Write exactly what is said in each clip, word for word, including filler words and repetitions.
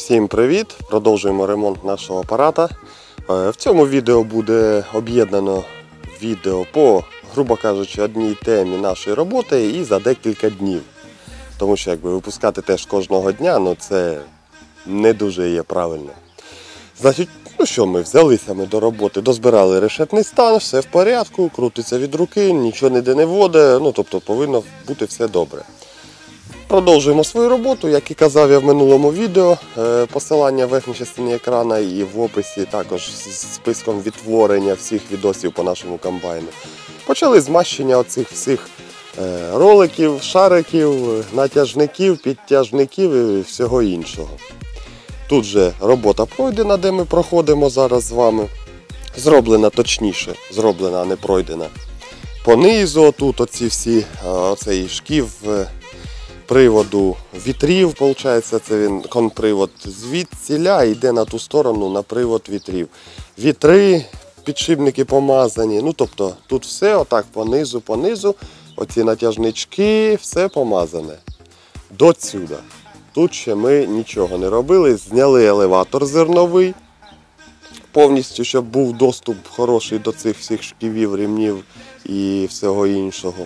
Всім привіт! Продовжуємо ремонт нашого апарата. В цьому відео буде об'єднано відео по, грубо кажучи, одній темі нашої роботи і за декілька днів. Тому що якби випускати теж кожного дня, ну це не дуже є правильно. Значить, ну що, ми взялися ми до роботи, дозбирали решетний стан, все в порядку, крутиться від руки, нічого ніде не водить, ну тобто повинно бути все добре. Продовжуємо свою роботу, як і казав я в минулому відео, посилання в верхній частині екрана і в описі також з списком відтворення всіх відосів по нашому комбайну. Почали змащення оцих всіх роликів, шариків, натяжників, підтяжників і всього іншого. Тут же робота пройдена, де ми проходимо зараз з вами. Зроблена точніше, зроблена, а не пройдена. Понизу тут оці всі, оцей шків приводу вітрів, виходить, це він конпривод звідсіля йде на ту сторону на привод вітрів. Вітри, підшипники помазані, ну тобто тут все отак понизу, понизу, оці натяжнички, все помазане. До сюди. Тут ще ми нічого не робили, зняли елеватор зерновий, повністю, щоб був доступ хороший до цих всіх шківів, ремнів і всього іншого.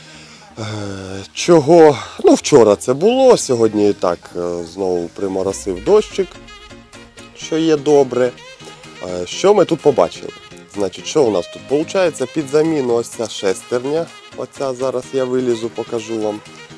Чого? Ну, вчора це було, сьогодні і так знову приморосив дощик, що є добре. Що ми тут побачили? Значить, що у нас тут? Получається, під заміну ось ця шестерня, оця зараз я вилізу, покажу вам.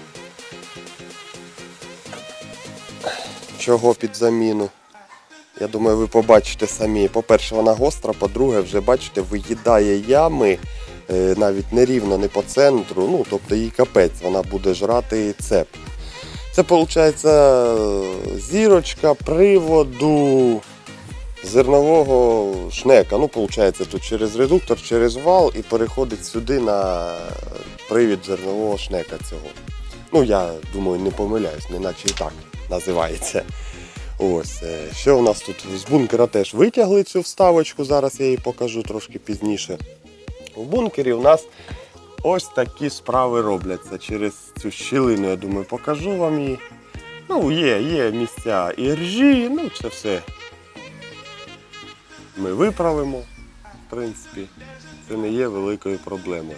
Чого під заміну? Я думаю, ви побачите самі. По-перше, вона гостра, по-друге, вже бачите, виїдає ями. Навіть не рівно, не по центру, ну, тобто їй капець, вона буде жрати цеп. Це, виходить, зірочка приводу зернового шнека. Ну, виходить, тут через редуктор, через вал і переходить сюди на привід зернового шнека цього. Ну, я думаю, не помиляюсь, не наче і так називається. Ось, що у нас тут? З бункера теж витягли цю вставочку, зараз я її покажу трошки пізніше. У бункері у нас ось такі справи робляться через цю щілину, я думаю, покажу вам її. Ну, є, є місця і ржі, ну це все ми виправимо, в принципі, це не є великою проблемою.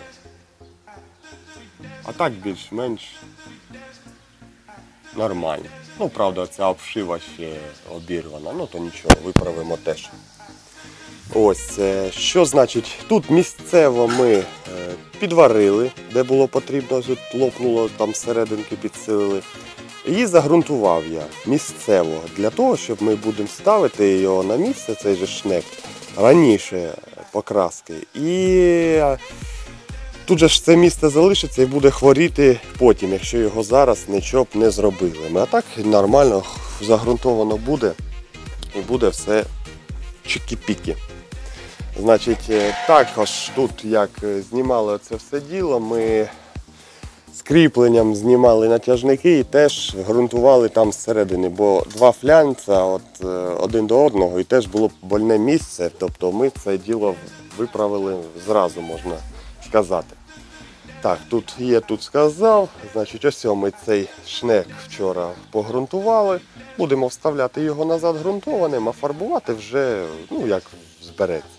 А так більш-менш нормально. Ну, правда, ця обшива ще обірвана, ну то нічого, виправимо теж. Ось, що значить, тут місцево ми підварили, де було потрібно, тут лопнуло, там серединки підсилили. І загрунтував я місцево, для того, щоб ми будемо ставити його на місце, цей же шнек, раніше покраски. І тут же ж це місце залишиться і буде хворіти потім, якщо його зараз нічого б не зробили. А так нормально загрунтовано буде і буде все чики-піки. Значить, також тут, як знімали це все діло, ми з кріпленням знімали натяжники і теж ґрунтували там зсередини, бо два флянця от, один до одного і теж було больне місце, тобто ми це діло виправили зразу, можна сказати. Так, тут є, тут сказав, значить, ось ми цей шнек вчора погрунтували, будемо вставляти його назад ґрунтованим, а фарбувати вже, ну, як збереться.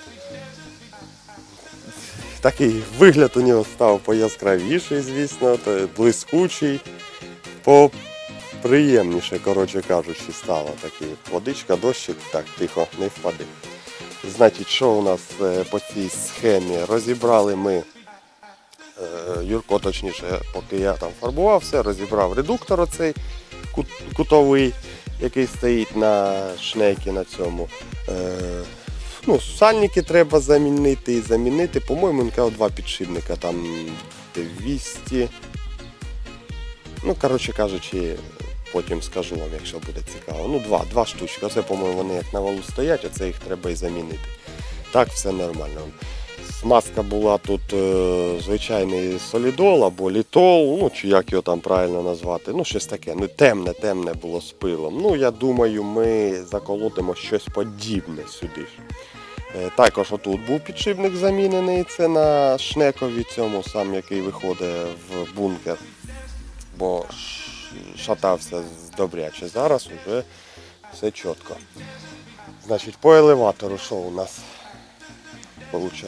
Такий вигляд у нього став пояскравіший, звісно, блискучий, поприємніше, коротше кажучи, стало. Такий водичка, дощик, так, тихо, не впаде. Значить, що у нас по цій схемі? Розібрали ми, Юрко, точніше, поки я там фарбував, все, розібрав редуктор оцей кутовий, який стоїть на шнекі на цьому. Ну, сальники треба замінити і замінити, по-моєму, два підшипника, там двісті. Ну, коротше кажучи, потім скажу вам, якщо буде цікаво. Ну, два, два штучки. Оце, по-моєму, вони як на валу стоять, оце їх треба і замінити. Так, все нормально. Смазка була тут е, звичайний солідол або літол, ну, чи як його там правильно назвати. Ну, щось таке, ну, темне, темне було з пилом. Ну, я думаю, ми заколотимо щось подібне сюди ж. Також отут був підшипник замінений, це на шнекові цьому, сам який виходить в бункер, бо шатався добряче. Зараз вже все чітко. Значить, по елеватору що у нас виходить?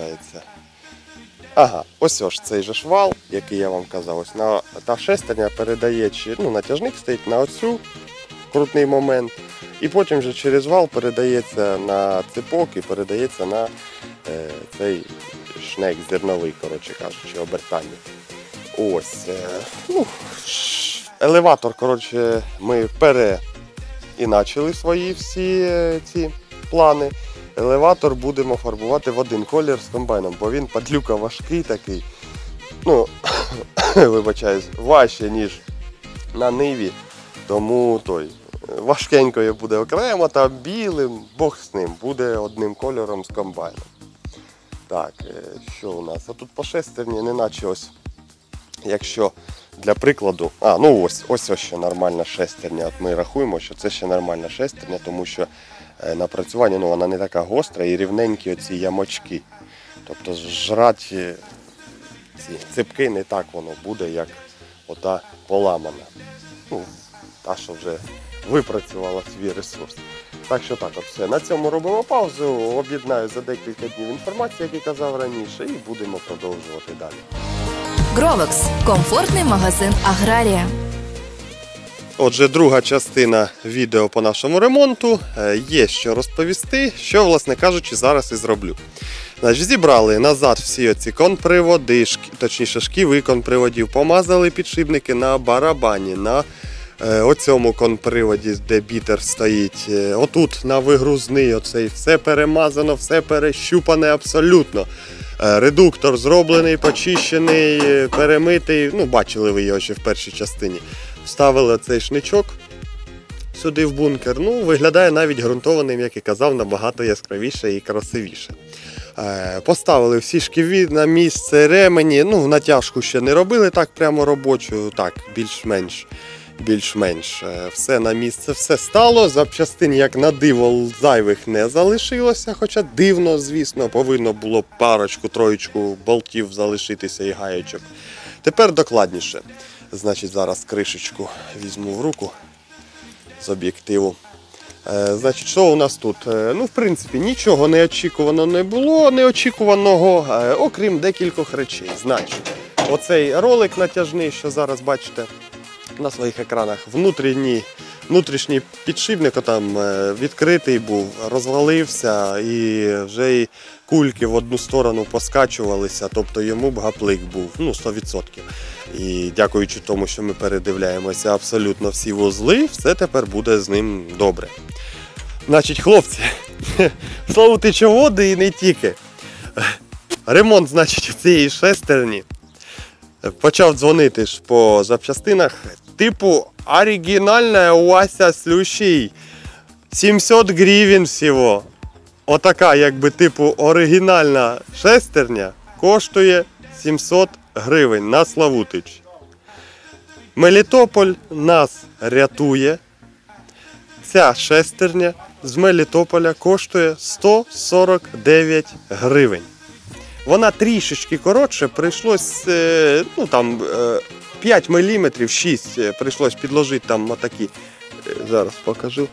Ага, ось ось цей же швал, який я вам казав. Ось на, та шестерня передає, ну, натяжник стоїть на оцю крутний момент. І потім вже через вал передається на цепок і передається на е, цей шнек зерновий, коротше кажучи, обертання. Ось. Е, ну, елеватор, коротше, ми переіначили свої всі е, ці плани. Елеватор будемо фарбувати в один колір з комбайном, бо він падлюка важкий такий. Ну, вибачаюсь, важче, ніж на ниві. Тому той важкенькою буде окремо, та білим, Бог з ним, буде одним кольором з комбайном. Так, що у нас? А тут по шестерні, не наче ось, якщо для прикладу, а, ну ось, ось ось ще нормальна шестерня. От ми рахуємо, що це ще нормальна шестерня, тому що напрацювання, ну, вона не така гостра і рівненькі оці ямочки. Тобто жрати ці ципки не так воно буде, як ота поламана. Ну, та, що вже випрацювала свій ресурс. Так що так, от все. На цьому робимо паузу, об'єднаю за декілька днів інформацію, як я казав раніше, і будемо продовжувати далі. Гровекс – комфортний магазин Аграрія. Отже, друга частина відео по нашому ремонту. Є що розповісти, що, власне кажучи, зараз і зроблю. Значить, зібрали назад всі оці конприводи, шкі, точніше шківи конприводів, помазали підшипники на барабані, на е, оцьому конприводі, де бітер стоїть. Е, отут на вигрузний, оцей, все перемазано, все перещупане абсолютно. Е, редуктор зроблений, почищений, перемитий, ну, бачили ви його ще в першій частині. Вставили цей шничок сюди в бункер. Ну, виглядає навіть ґрунтованим, як і казав, набагато яскравіше і красивіше. Е, поставили всі шківи на місце, ремені. Ну, натяжку ще не робили так прямо робочу, так, більш-менш. Більш-менш все на місце, все стало. Запчастин, як на диво, зайвих не залишилося. Хоча дивно, звісно, повинно було парочку, троєчку болтів залишитися і гаєчок. Тепер докладніше. Значить, зараз кришечку візьму в руку з об'єктиву. Е, значить, що у нас тут? Е, ну, в принципі, нічого неочікувано не було, неочікуваного, е, окрім декількох речей. Значить, оцей ролик натяжний, що зараз бачите на своїх екранах, внутрішній, внутрішній підшипник там е, відкритий був, розвалився і вже і кульки в одну сторону поскачувалися, тобто йому б гаплик був, ну, сто відсотків. І дякуючи тому, що ми передивляємося абсолютно всі вузли, все тепер буде з ним добре. Значить, хлопці, славутичоводи і не тільки. Ремонт, значить, цієї шестерні. Почав дзвонити ж по запчастинах, типу, оригінальна Вася Слющий, сімсот гривень всього. Отака, якби, типу, оригінальна шестерня коштує сімсот гривень на Славутич. Мелітополь нас рятує. Ця шестерня з Мелітополя коштує сто сорок дев'ять гривень. Вона трішечки коротше, прийшлось, ну там, п'ять міліметрів, шість, прийшлось підложити там отакі, зараз покажу,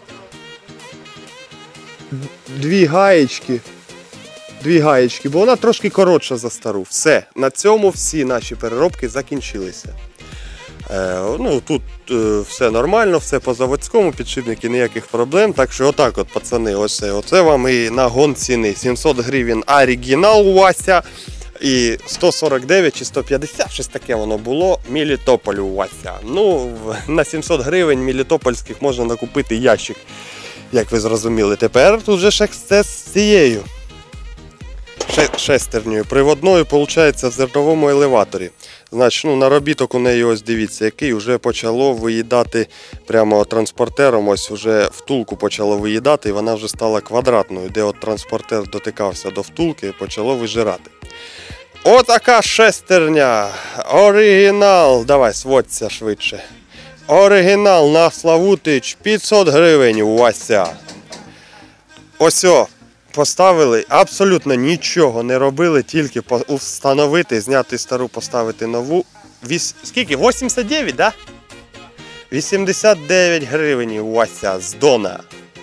дві гаєчки, дві гаєчки, бо вона трошки коротша за стару. Все, на цьому всі наші переробки закінчилися. Е, ну, тут е, все нормально, все по заводському, підшипники, ніяких проблем. Так що отак от, пацани, ось, оце вам і нагон ціни. сімсот гривень оригінал у Вася і сто сорок дев'ять чи сто п'ятдесят, щось таке воно було, Мелітополь у Вася. Ну, на сімсот гривень мелітопольських можна накупити ящик, як ви зрозуміли. Тепер тут же ж ексцес з цією шестернею приводною, виходить, в зерновому елеваторі. Значить, ну, наробіток у неї, ось дивіться, який вже почало виїдати прямо транспортером, ось вже втулку почало виїдати, і вона вже стала квадратною, де от транспортер дотикався до втулки, почало вижирати. Отака шестерня, оригінал, давай, сводься швидше. Оригінал на Славутич, п'ятсот гривень у Вася. Ось о. Поставили, абсолютно нічого не робили, тільки встановити, зняти стару, поставити нову. Віс... Скільки? вісімдесят дев'ять, да? вісімдесят дев'ять гривень у Вася з Дона.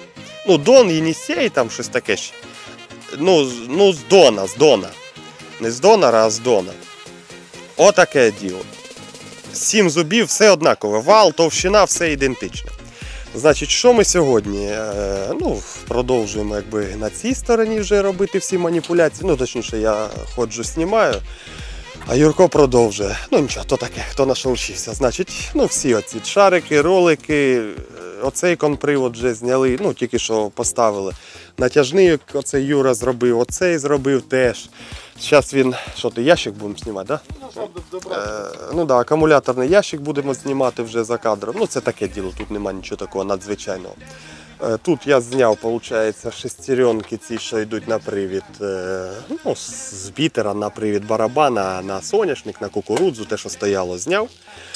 Ну, Дон, Єнісей, там щось таке ще. Ну, з- ну, з Дона, з Дона. Не з Донора, а з Дона. Отаке діло. Сім зубів, все однакове. Вал, товщина, все ідентичне. Значить, що ми сьогодні? Е, ну, продовжуємо якби на цій стороні вже робити всі маніпуляції. Ну, точніше, я ходжу, знімаю, а Юрко продовжує. Ну нічого, то таке, хто на що вчився. Значить, ну всі оці шарики, ролики, е, оцей конпривод вже зняли, ну тільки що поставили. Натяжний оцей Юра зробив, оцей зробив теж. Зараз він, що ти, ящик будемо знімати, так? Да? Ну, щоб добрати. Е, ну да, акумуляторний ящик будемо знімати вже за кадром. Ну це таке діло, тут немає нічого такого надзвичайного. Е, тут я зняв, виходить, шестеренки ці, що йдуть на привід, е, ну, з бітера на привід барабана, на соняшник, на кукурудзу, те, що стояло, зняв.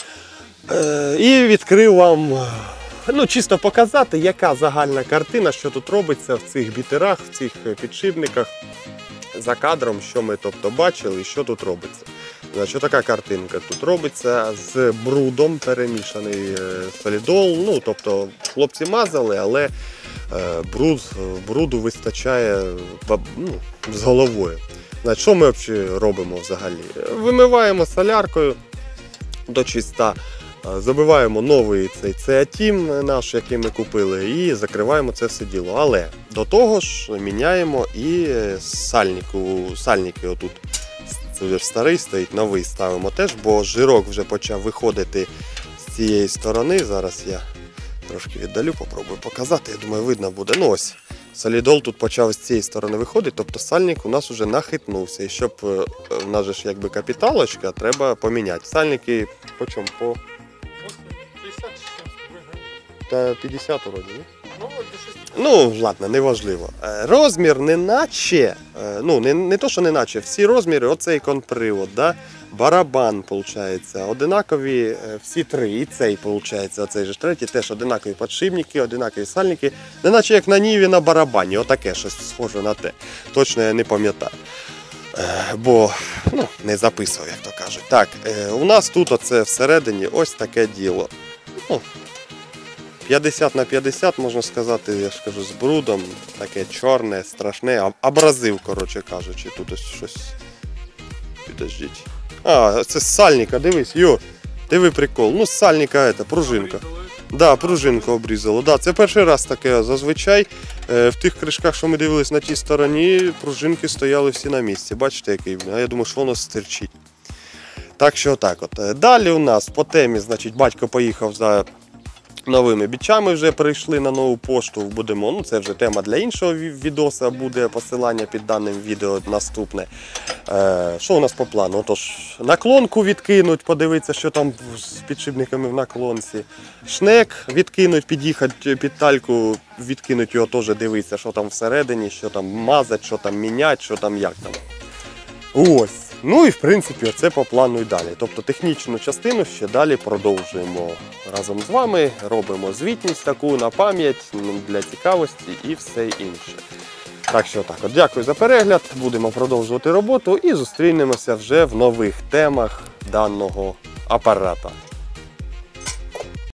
Е, і відкрив вам, е, ну чисто показати, яка загальна картина, що тут робиться в цих бітерах, в цих підшипниках. За кадром, що ми тобто бачили і що тут робиться. Значить, така картинка тут робиться з брудом, перемішаний е, солідол. Ну, тобто хлопці мазали, але е, бруд, бруду вистачає ба- ну, з головою. Значить, що ми взагалі робимо взагалі? Вимиваємо соляркою до чиста, е, забиваємо новий цей цеатім наш, який ми купили, і закриваємо це все діло. Але до того ж міняємо і сальнику, сальники отут. Це вже старий стоїть, новий ставимо теж, бо жирок вже почав виходити з цієї сторони. Зараз я трошки віддалю, попробую показати. Я думаю, видно буде. Ну ось, солідол тут почав з цієї сторони виходити, тобто сальник у нас вже нахитнувся. І щоб е, в нас же ж якби капіталочка, треба поміняти. Сальники по чому? По п'ятдесят виграє. та п'ятдесят вроді, не? Ну, от до шести. Ну, ладно, неважливо. Е, Розмір не наче, е, ну, не, не то, що не наче, всі розміри, оцей конпривод, да? Барабан, виходить, одинакові е, всі три. І цей, виходить, оцей же ж третій, теж одинакові підшипники, одинакові сальники. Не наче як на Ніві на барабані, отаке щось схоже на те. Точно я не пам'ятаю. Е, Бо ну, не записував, як то кажуть. Так, е, у нас тут оце всередині ось таке діло. Ну, п'ятдесят на п'ятдесят, можна сказати, я ж кажу, з брудом, таке чорне, страшне, а- абразив, коротше кажучи, тут ось щось. Підождіть. А, це з сальника, дивись, Юр, диви прикол. Ну, з сальника, це, пружинка. Да, пружинку обрізало. Да, це перший раз таке. Зазвичай е, в тих кришках, що ми дивились на тій стороні, пружинки стояли всі на місці. Бачите, який? А я думаю, що воно стерчить. Так що отак от. Далі у нас по темі, значить, батько поїхав за новими бічами, вже прийшли на нову пошту. Будемо, ну це вже тема для іншого ві- відоса, буде посилання під даним відео наступне. Е, що у нас по плану? Отож, наклонку відкинуть, подивитися, що там з підшипниками в наклонці. Шнек відкинуть, під'їхати під тальку, відкинуть його теж, дивитися, що там всередині, що там мазать, що там мінять, що там як там. Ось. Ну і в принципі оце по плану і далі. Тобто технічну частину ще далі продовжуємо разом з вами, робимо звітність таку на пам'ять, для цікавості і все інше. Так що так, от дякую за перегляд, будемо продовжувати роботу і зустрінемося вже в нових темах даного апарата.